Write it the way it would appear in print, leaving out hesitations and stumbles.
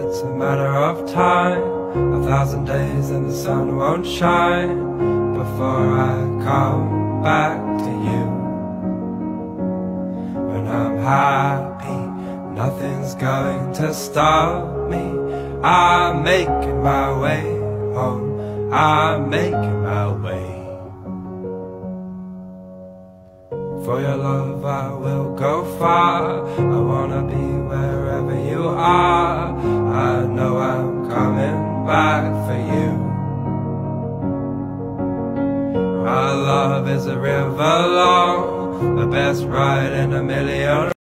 It's a matter of time, 1,000 days and the sun won't shine before I come back to you. When I'm happy, nothing's going to stop me. I'm making my way home, I'm making my way. For your love I will go far, I wanna be wherever you are. I know I'm coming back for you. Our love is a river long, the best ride in a million.